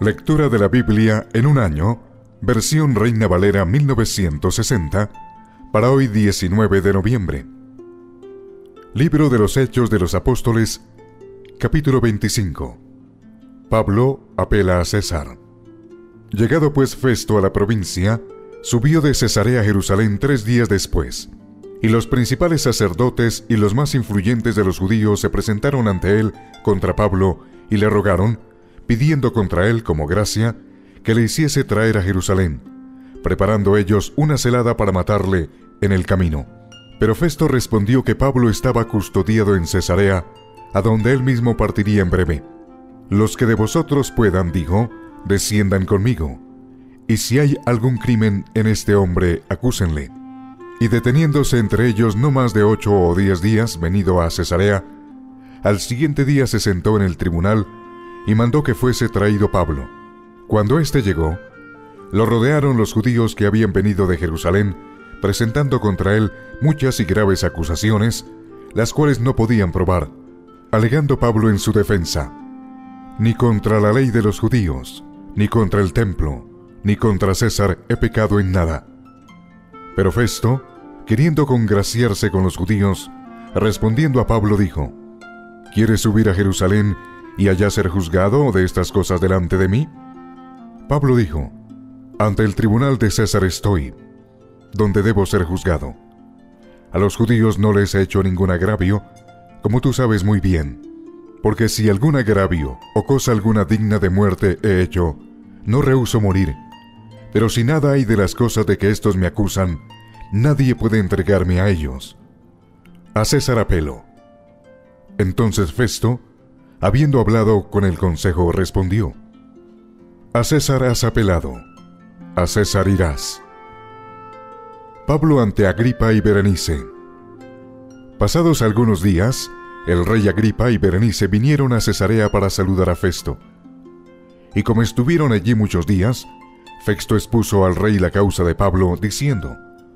Lectura de la Biblia en un año, versión Reina Valera 1960, para hoy 19 de noviembre. Libro de los Hechos de los Apóstoles, capítulo 25. Pablo apela a César. Llegado pues Festo a la provincia, subió de Cesarea a Jerusalén 3 días después, y los principales sacerdotes y los más influyentes de los judíos se presentaron ante él contra Pablo y le rogaron, pidiendo contra él como gracia, que le hiciese traer a Jerusalén, preparando ellos una celada para matarle en el camino. Pero Festo respondió que Pablo estaba custodiado en Cesarea, a donde él mismo partiría en breve. Los que de vosotros puedan, dijo, desciendan conmigo, y si hay algún crimen en este hombre, acúsenle. Y deteniéndose entre ellos no más de 8 o 10 días, venido a Cesarea, al siguiente día se sentó en el tribunal y mandó que fuese traído Pablo. Cuando éste llegó, lo rodearon los judíos que habían venido de Jerusalén, presentando contra él muchas y graves acusaciones, las cuales no podían probar, alegando Pablo en su defensa: ni contra la ley de los judíos, ni contra el templo, ni contra César he pecado en nada. Pero Festo, queriendo congraciarse con los judíos, respondiendo a Pablo dijo: ¿Quieres subir a Jerusalén y allá ser juzgado de estas cosas delante de mí? Pablo dijo: ante el tribunal de César estoy, donde debo ser juzgado. A los judíos no les he hecho ningún agravio, como tú sabes muy bien, porque si algún agravio o cosa alguna digna de muerte he hecho, no rehúso morir. Pero si nada hay de las cosas de que éstos me acusan, nadie puede entregarme a ellos. A César apelo. Entonces Festo, habiendo hablado con el consejo, respondió: a César has apelado, a César irás. Pablo ante Agripa y Berenice. Pasados algunos días, el rey Agripa y Berenice vinieron a Cesarea para saludar a Festo. Y como estuvieron allí muchos días, Festo expuso al rey la causa de Pablo, diciendo: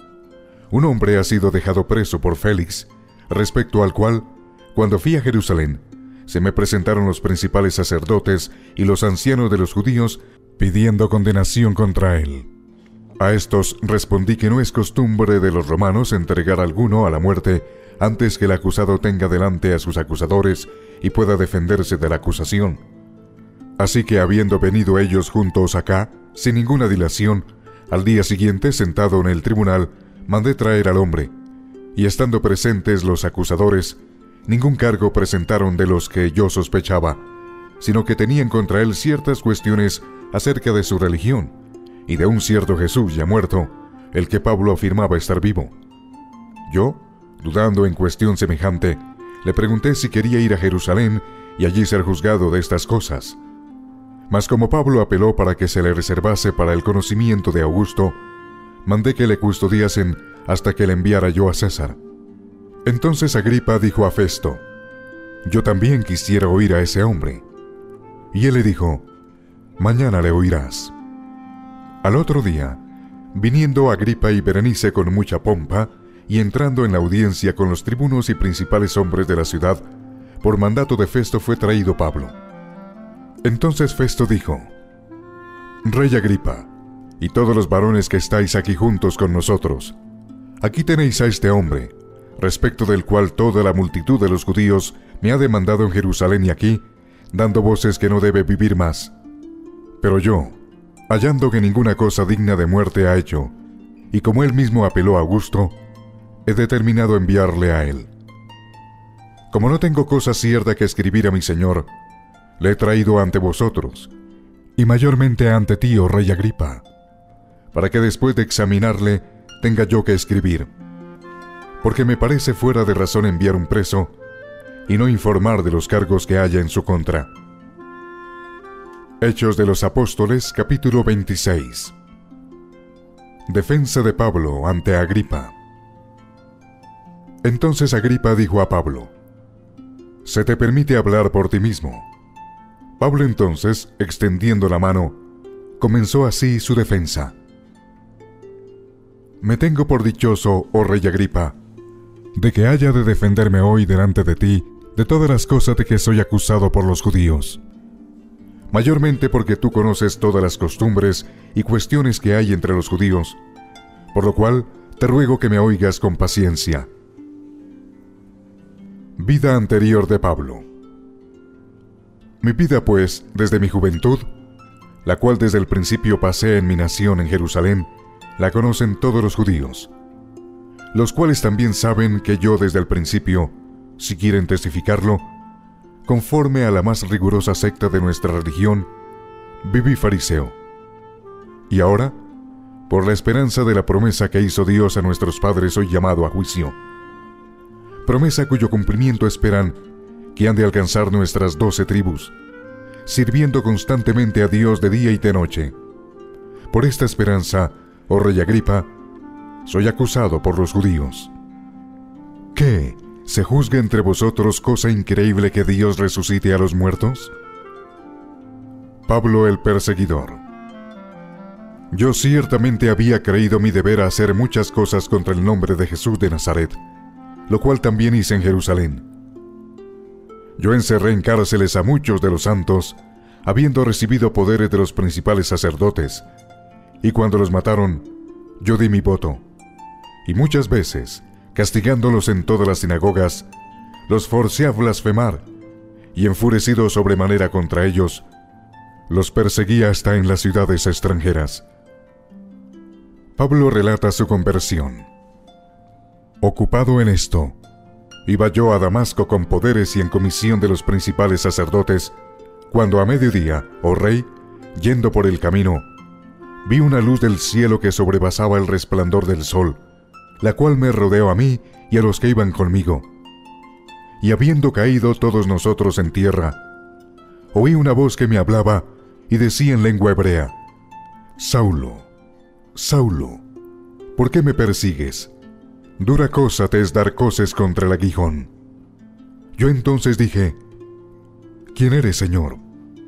un hombre ha sido dejado preso por Félix, respecto al cual, cuando fui a Jerusalén, se me presentaron los principales sacerdotes y los ancianos de los judíos, pidiendo condenación contra él. A estos respondí que no es costumbre de los romanos entregar a alguno a la muerte antes que el acusado tenga delante a sus acusadores y pueda defenderse de la acusación. Así que habiendo venido ellos juntos acá, sin ninguna dilación, al día siguiente, sentado en el tribunal, mandé traer al hombre, y estando presentes los acusadores, ningún cargo presentaron de los que yo sospechaba, sino que tenían contra él ciertas cuestiones acerca de su religión, y de un cierto Jesús ya muerto, el que Pablo afirmaba estar vivo. Yo, dudando en cuestión semejante, le pregunté si quería ir a Jerusalén y allí ser juzgado de estas cosas. Mas como Pablo apeló para que se le reservase para el conocimiento de Augusto, mandé que le custodiasen hasta que le enviara yo a César. Entonces Agripa dijo a Festo: yo también quisiera oír a ese hombre. Y él le dijo: mañana le oirás. Al otro día, viniendo Agripa y Berenice con mucha pompa, y entrando en la audiencia con los tribunos y principales hombres de la ciudad, por mandato de Festo fue traído Pablo. Entonces Festo dijo: Rey Agripa, y todos los varones que estáis aquí juntos con nosotros, aquí tenéis a este hombre, respecto del cual toda la multitud de los judíos me ha demandado en Jerusalén y aquí, dando voces que no debe vivir más. Pero yo, hallando que ninguna cosa digna de muerte ha hecho, y como él mismo apeló a Augusto, he determinado enviarle a él. Como no tengo cosa cierta que escribir a mi señor, le he traído ante vosotros, y mayormente ante ti, oh rey Agripa, para que después de examinarle tenga yo que escribir, porque me parece fuera de razón enviar un preso y no informar de los cargos que haya en su contra. Hechos de los Apóstoles, capítulo 26. Defensa de Pablo ante Agripa. Entonces Agripa dijo a Pablo: se te permite hablar por ti mismo. Pablo entonces, extendiendo la mano, comenzó así su defensa: me tengo por dichoso, oh rey Agripa, de que haya de defenderme hoy delante de ti de todas las cosas de que soy acusado por los judíos. mayormente porque tú conoces todas las costumbres y cuestiones que hay entre los judíos, por lo cual te ruego que me oigas con paciencia. Vida anterior de Pablo. Mi vida, pues, desde mi juventud, la cual desde el principio pasé en mi nación en Jerusalén, la conocen todos los judíos, los cuales también saben que yo desde el principio, si quieren testificarlo, conforme a la más rigurosa secta de nuestra religión, viví fariseo. Y ahora, por la esperanza de la promesa que hizo Dios a nuestros padres, soy llamado a juicio. Promesa cuyo cumplimiento esperan que han de alcanzar nuestras 12 tribus, sirviendo constantemente a Dios de día y de noche. Por esta esperanza, oh rey Agripa, soy acusado por los judíos. ¿Qué? ¿Se juzga entre vosotros cosa increíble que Dios resucite a los muertos? Pablo el perseguidor. Yo ciertamente había creído mi deber hacer muchas cosas contra el nombre de Jesús de Nazaret, lo cual también hice en Jerusalén. Yo encerré en cárceles a muchos de los santos, habiendo recibido poderes de los principales sacerdotes, y cuando los mataron, yo di mi voto, y muchas veces, castigándolos en todas las sinagogas, los forcé a blasfemar, y enfurecido sobremanera contra ellos, los perseguía hasta en las ciudades extranjeras. Pablo relata su conversión. Ocupado en esto, iba yo a Damasco con poderes y en comisión de los principales sacerdotes, cuando a mediodía, oh rey, yendo por el camino, vi una luz del cielo que sobrepasaba el resplandor del sol, la cual me rodeó a mí y a los que iban conmigo. Y habiendo caído todos nosotros en tierra, oí una voz que me hablaba y decía en lengua hebrea: Saulo, Saulo, ¿por qué me persigues? Dura cosa te es dar coces contra el aguijón. Yo entonces dije: ¿Quién eres, Señor?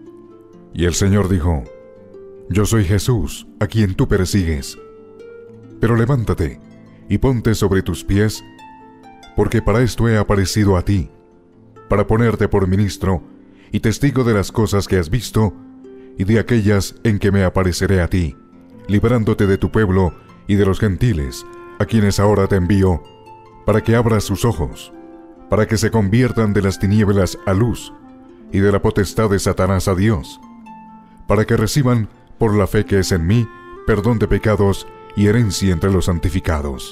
Y el Señor dijo: Yo soy Jesús, a quien tú persigues. Pero levántate y ponte sobre tus pies, porque para esto he aparecido a ti, para ponerte por ministro y testigo de las cosas que has visto y de aquellas en que me apareceré a ti, librándote de tu pueblo y de los gentiles, a quienes ahora te envío, para que abras sus ojos, para que se conviertan de las tinieblas a luz y de la potestad de Satanás a Dios, para que reciban, por la fe que es en mí, perdón de pecados y herencia entre los santificados.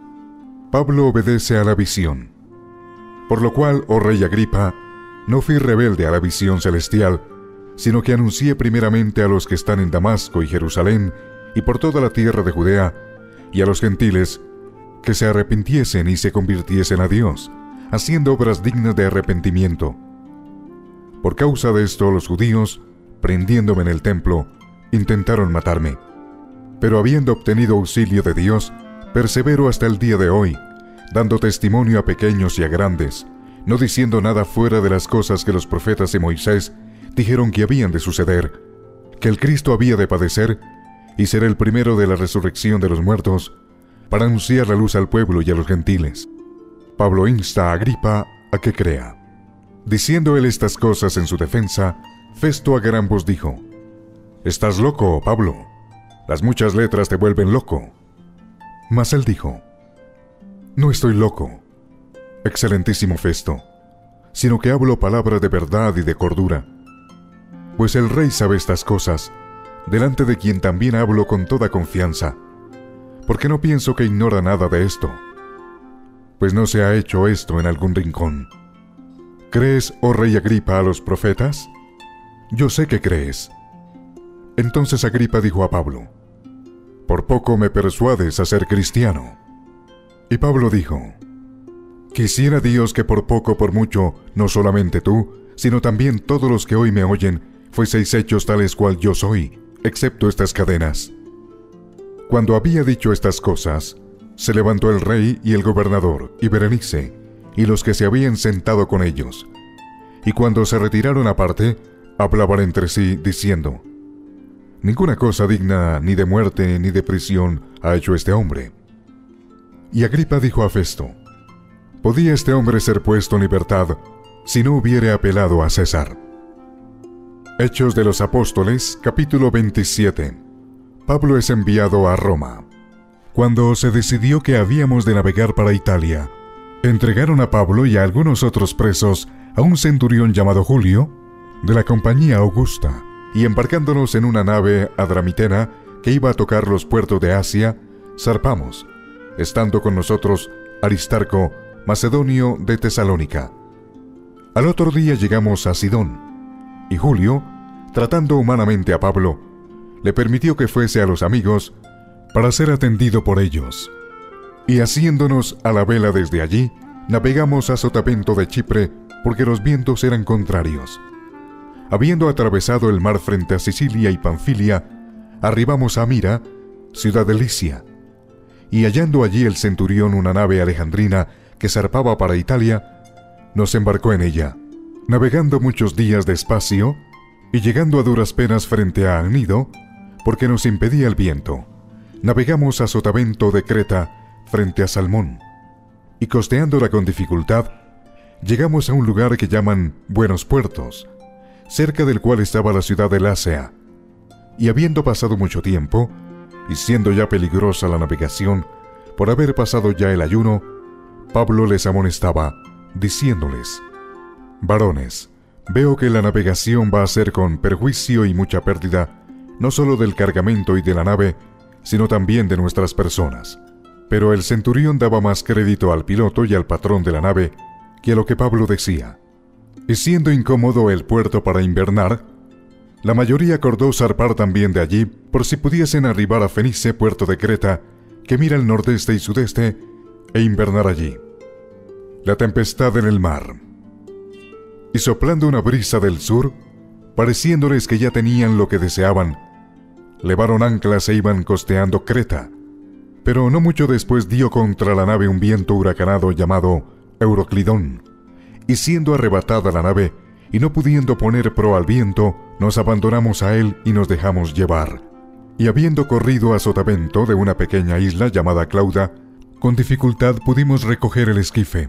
Pablo obedece a la visión. Por lo cual, oh rey Agripa, no fui rebelde a la visión celestial, sino que anuncié primeramente a los que están en Damasco y Jerusalén y por toda la tierra de Judea, y a los gentiles, que se arrepintiesen y se convirtiesen a Dios, haciendo obras dignas de arrepentimiento. Por causa de esto, los judíos, prendiéndome en el templo, intentaron matarme. Pero habiendo obtenido auxilio de Dios, persevero hasta el día de hoy, dando testimonio a pequeños y a grandes, no diciendo nada fuera de las cosas que los profetas y Moisés dijeron que habían de suceder, que el Cristo había de padecer y ser el primero de la resurrección de los muertos, para anunciar la luz al pueblo y a los gentiles. Pablo insta a Agripa a que crea. Diciendo él estas cosas en su defensa, Festo a gran voz dijo: «Estás loco, Pablo. Las muchas letras te vuelven loco». Mas él dijo: «No estoy loco, excelentísimo Festo, sino que hablo palabras de verdad y de cordura. Pues el rey sabe estas cosas, delante de quien también hablo con toda confianza, porque no pienso que ignora nada de esto, pues no se ha hecho esto en algún rincón. ¿Crees, oh rey Agripa, a los profetas? Yo sé que crees». Entonces Agripa dijo a Pablo: «Por poco me persuades a ser cristiano». Y Pablo dijo: «Quisiera Dios que por poco por mucho, no solamente tú, sino también todos los que hoy me oyen, fueseis hechos tales cual yo soy, excepto estas cadenas». Cuando había dicho estas cosas, se levantó el rey y el gobernador, y Berenice, y los que se habían sentado con ellos. Y cuando se retiraron aparte, hablaban entre sí, diciendo: «Ninguna cosa digna ni de muerte ni de prisión ha hecho este hombre». Y Agripa dijo a Festo: «¿Podía este hombre ser puesto en libertad si no hubiere apelado a César?». Hechos de los Apóstoles, capítulo 27. Pablo es enviado a Roma. Cuando se decidió que habíamos de navegar para Italia, entregaron a Pablo y a algunos otros presos a un centurión llamado Julio, de la compañía Augusta, y embarcándonos en una nave adramitena que iba a tocar los puertos de Asia, zarpamos, estando con nosotros Aristarco, macedonio de Tesalónica. Al otro día llegamos a Sidón, y Julio, tratando humanamente a Pablo, le permitió que fuese a los amigos para ser atendido por ellos. Y haciéndonos a la vela desde allí, navegamos a Sotavento de Chipre, porque los vientos eran contrarios. Habiendo atravesado el mar frente a Sicilia y Panfilia, arribamos a Mira, ciudad de Licia. Y hallando allí el centurión una nave alejandrina que zarpaba para Italia, nos embarcó en ella, navegando muchos días despacio, y llegando a duras penas frente a Agnido, porque nos impedía el viento, navegamos a Sotavento de Creta, frente a Salmón, y costeándola con dificultad, llegamos a un lugar que llaman Buenos Puertos, cerca del cual estaba la ciudad de Lasea. Y habiendo pasado mucho tiempo, y siendo ya peligrosa la navegación, por haber pasado ya el ayuno, Pablo les amonestaba, diciéndoles: Varones, veo que la navegación va a ser con perjuicio y mucha pérdida, no solo del cargamento y de la nave, sino también de nuestras personas. Pero el centurión daba más crédito al piloto y al patrón de la nave que a lo que Pablo decía. Y siendo incómodo el puerto para invernar, la mayoría acordó zarpar también de allí, por si pudiesen arribar a Fenice, puerto de Creta, que mira el nordeste y sudeste, e invernar allí. La tempestad en el mar. Y soplando una brisa del sur, pareciéndoles que ya tenían lo que deseaban, levaron anclas e iban costeando Creta. Pero no mucho después dio contra la nave un viento huracanado llamado Euroclidón, y siendo arrebatada la nave, y no pudiendo poner proa al viento, nos abandonamos a él y nos dejamos llevar. Y habiendo corrido a Sotavento de una pequeña isla llamada Clauda, con dificultad pudimos recoger el esquife.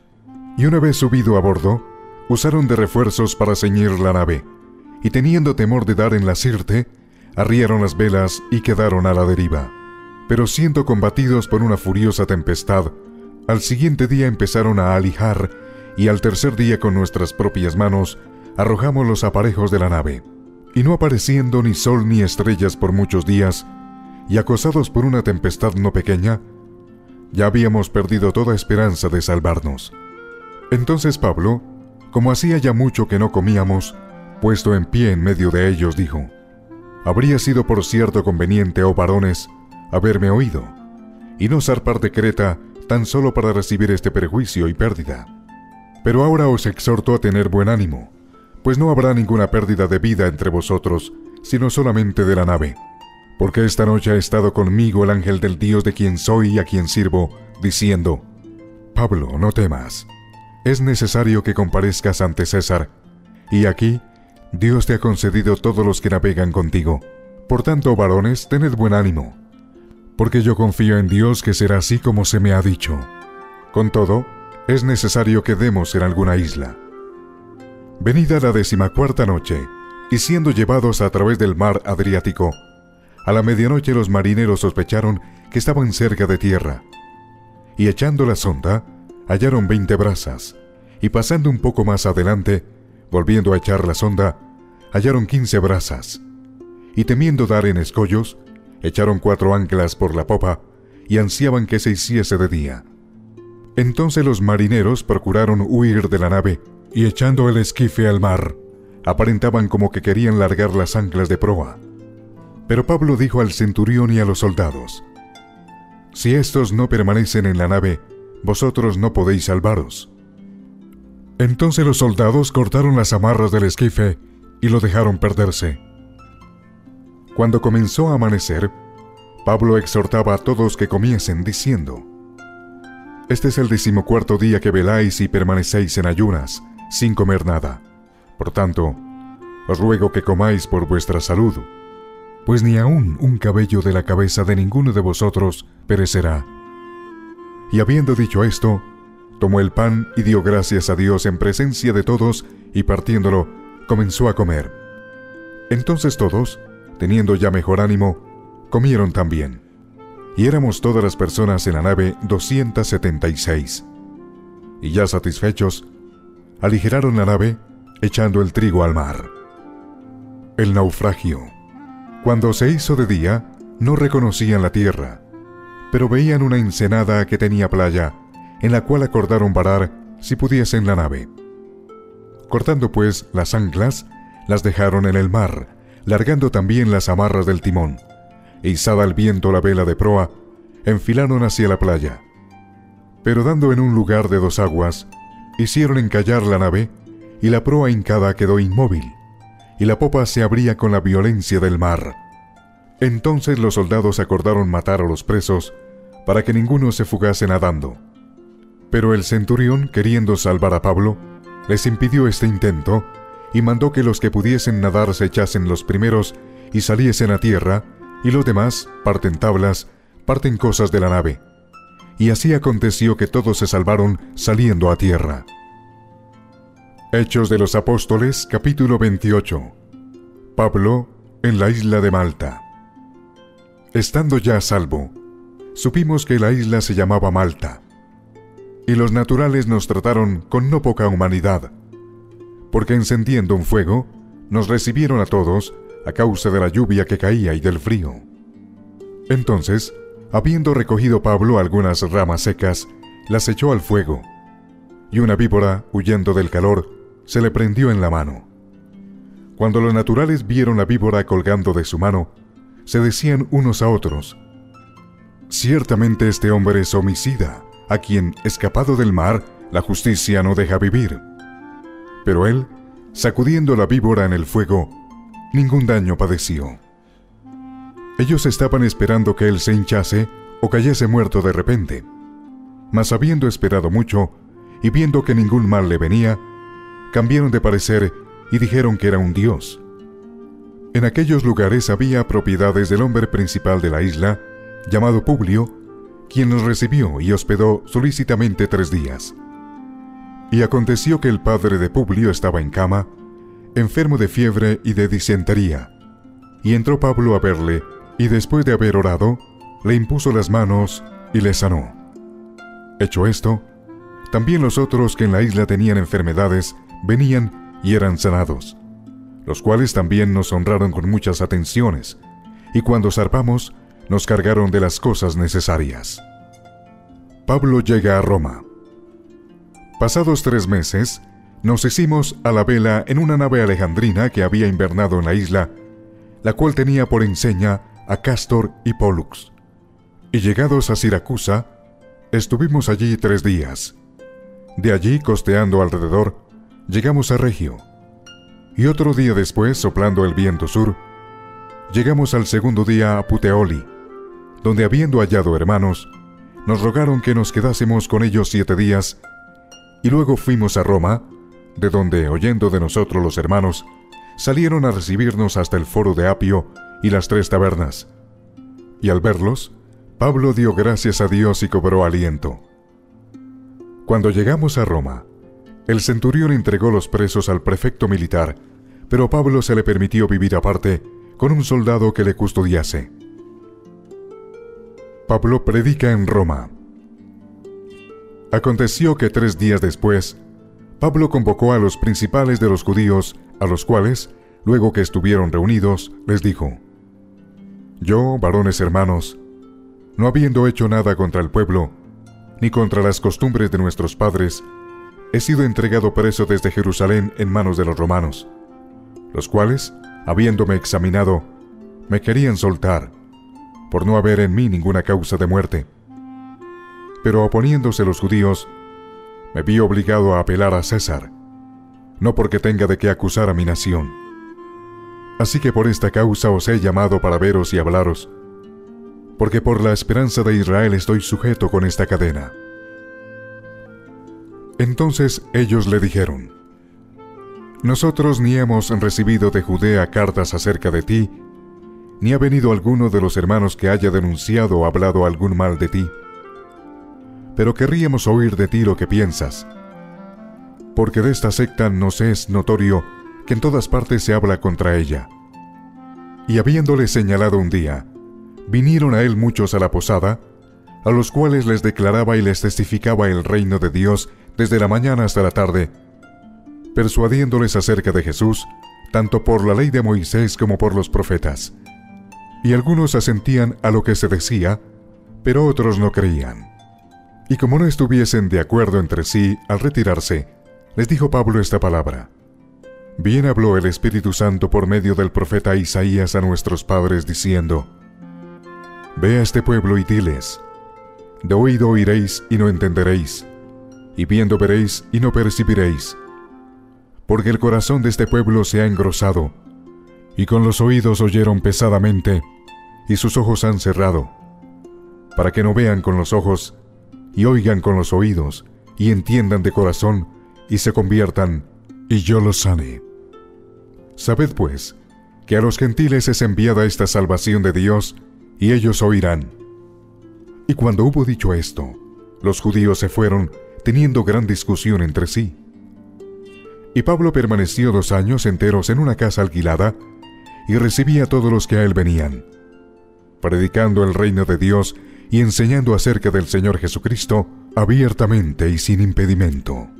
Y una vez subido a bordo, usaron de refuerzos para ceñir la nave, y teniendo temor de dar en la Sirte, arriaron las velas y quedaron a la deriva. Pero siendo combatidos por una furiosa tempestad, al siguiente día empezaron a alijar, y al tercer día con nuestras propias manos arrojamos los aparejos de la nave. Y no apareciendo ni sol ni estrellas por muchos días, y acosados por una tempestad no pequeña, ya habíamos perdido toda esperanza de salvarnos. Entonces Pablo, como hacía ya mucho que no comíamos, puesto en pie en medio de ellos, dijo: Habría sido por cierto conveniente, oh varones, haberme oído, y no zarpar de Creta tan solo para recibir este perjuicio y pérdida. Pero ahora os exhorto a tener buen ánimo, pues no habrá ninguna pérdida de vida entre vosotros, sino solamente de la nave. Porque esta noche ha estado conmigo el ángel del Dios de quien soy y a quien sirvo, diciendo: Pablo, no temas. Es necesario que comparezcas ante César, y aquí Dios te ha concedido todos los que navegan contigo. Por tanto, varones, tened buen ánimo, porque yo confío en Dios que será así como se me ha dicho. Con todo, es necesario que demos en alguna isla. Venida la 14ª noche, y siendo llevados a través del mar Adriático, a la medianoche los marineros sospecharon que estaban cerca de tierra, y echando la sonda, hallaron 20 brazas, y pasando un poco más adelante, volviendo a echar la sonda, hallaron 15 brazas, y temiendo dar en escollos, echaron 4 anclas por la popa, y ansiaban que se hiciese de día. Entonces los marineros procuraron huir de la nave, y echando el esquife al mar, aparentaban como que querían largar las anclas de proa. Pero Pablo dijo al centurión y a los soldados: Si estos no permanecen en la nave, vosotros no podéis salvaros. Entonces los soldados cortaron las amarras del esquife y lo dejaron perderse. Cuando comenzó a amanecer, Pablo exhortaba a todos que comiesen, diciendo: Este es el 14º día que veláis y permanecéis en ayunas, sin comer nada. Por tanto, os ruego que comáis por vuestra salud, pues ni aun un cabello de la cabeza de ninguno de vosotros perecerá. Y habiendo dicho esto, tomó el pan y dio gracias a Dios en presencia de todos, y partiéndolo, comenzó a comer. Entonces todos, teniendo ya mejor ánimo, comieron también. Y éramos todas las personas en la nave 276. Y ya satisfechos, aligeraron la nave, echando el trigo al mar. El naufragio. Cuando se hizo de día, no reconocían la tierra, pero veían una ensenada que tenía playa, en la cual acordaron varar si pudiesen la nave. Cortando pues las anclas, las dejaron en el mar, largando también las amarras del timón, e izada al viento la vela de proa, enfilaron hacia la playa. Pero dando en un lugar de 2 aguas, hicieron encallar la nave, y la proa hincada quedó inmóvil, y la popa se abría con la violencia del mar. Entonces los soldados acordaron matar a los presos, para que ninguno se fugase nadando. Pero el centurión, queriendo salvar a Pablo, les impidió este intento, y mandó que los que pudiesen nadar se echasen los primeros y saliesen a tierra, y los demás parten tablas, parten cosas de la nave. Y así aconteció que todos se salvaron saliendo a tierra. Hechos de los Apóstoles, capítulo 28. Pablo en la isla de Malta. Estando ya a salvo, supimos que la isla se llamaba Malta, y los naturales nos trataron con no poca humanidad, porque encendiendo un fuego, nos recibieron a todos a causa de la lluvia que caía y del frío. Entonces, habiendo recogido Pablo algunas ramas secas, las echó al fuego, y una víbora, huyendo del calor, se le prendió en la mano. Cuando los naturales vieron la víbora colgando de su mano, se decían unos a otros: «Ciertamente este hombre es homicida, a quien, escapado del mar, la justicia no deja vivir». Pero él, sacudiendo la víbora en el fuego, ningún daño padeció. Ellos estaban esperando que él se hinchase o cayese muerto de repente. Mas habiendo esperado mucho, y viendo que ningún mal le venía, cambiaron de parecer y dijeron que era un dios. En aquellos lugares había propiedades del hombre principal de la isla, llamado Publio, quien los recibió y hospedó solícitamente 3 días. Y aconteció que el padre de Publio estaba en cama, enfermo de fiebre y de disentería, y entró Pablo a verle, y después de haber orado, le impuso las manos y le sanó. Hecho esto, también los otros que en la isla tenían enfermedades venían y eran sanados, los cuales también nos honraron con muchas atenciones, y cuando zarpamos, nos cargaron de las cosas necesarias. Pablo llega a Roma. Pasados 3 meses, nos hicimos a la vela en una nave alejandrina que había invernado en la isla, la cual tenía por enseña a Cástor y Pólux. Y llegados a Siracusa, estuvimos allí 3 días. De allí, costeando alrededor, llegamos a Regio. Y otro día después, soplando el viento sur, llegamos al segundo día a Puteoli, donde habiendo hallado hermanos, nos rogaron que nos quedásemos con ellos 7 días, y luego fuimos a Roma, de donde, oyendo de nosotros los hermanos, salieron a recibirnos hasta el foro de Apio y las 3 tabernas. Y al verlos, Pablo dio gracias a Dios y cobró aliento. Cuando llegamos a Roma, el centurión entregó los presos al prefecto militar, pero a Pablo se le permitió vivir aparte con un soldado que le custodiase. Pablo predica en Roma. Aconteció que 3 días después, Pablo convocó a los principales de los judíos, a los cuales, luego que estuvieron reunidos, les dijo: «Yo, varones hermanos, no habiendo hecho nada contra el pueblo, ni contra las costumbres de nuestros padres, he sido entregado preso desde Jerusalén en manos de los romanos, los cuales, habiéndome examinado, me querían soltar, por no haber en mí ninguna causa de muerte. Pero oponiéndose los judíos, me vi obligado a apelar a César, no porque tenga de qué acusar a mi nación. Así que por esta causa os he llamado para veros y hablaros, porque por la esperanza de Israel estoy sujeto con esta cadena». Entonces ellos le dijeron: «Nosotros ni hemos recibido de Judea cartas acerca de ti, ni ha venido alguno de los hermanos que haya denunciado o hablado algún mal de ti. Pero querríamos oír de ti lo que piensas, porque de esta secta nos es notorio que en todas partes se habla contra ella, Y habiéndole señalado un día, vinieron a él muchos a la posada, a los cuales les declaraba y les testificaba el reino de Dios desde la mañana hasta la tarde, persuadiéndoles acerca de Jesús, tanto por la ley de Moisés como por los profetas. Y algunos asentían a lo que se decía, pero otros no creían. Y como no estuviesen de acuerdo entre sí al retirarse, les dijo Pablo esta palabra: Bien habló el Espíritu Santo por medio del profeta Isaías a nuestros padres, diciendo: Ve a este pueblo y diles: de oído oiréis y no entenderéis, y viendo veréis y no percibiréis. Porque el corazón de este pueblo se ha engrosado, y con los oídos oyeron pesadamente, y sus ojos han cerrado, para que no vean con los ojos, y oigan con los oídos, y entiendan de corazón, y se conviertan, y yo los sane. Sabed pues, que a los gentiles es enviada esta salvación de Dios, y ellos oirán. Y cuando hubo dicho esto, los judíos se fueron, teniendo gran discusión entre sí. Y Pablo permaneció 2 años enteros en una casa alquilada, y recibía a todos los que a él venían, predicando el reino de Dios y enseñando acerca del Señor Jesucristo abiertamente y sin impedimento.